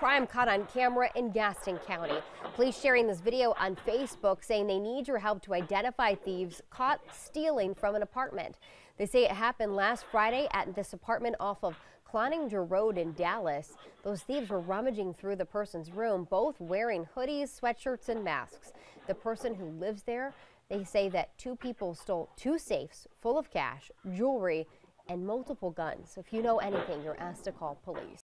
crime caught on camera in Gaston County. Police sharing this video on Facebook saying they need your help to identify thieves caught stealing from an apartment. They say it happened last Friday at this apartment off of Cloninger Road in Dallas. Those thieves were rummaging through the person's room, both wearing hoodies, sweatshirts, and masks. The person who lives there, they say that two people stole 2 safes full of cash, jewelry, and multiple guns. If you know anything, you're asked to call police.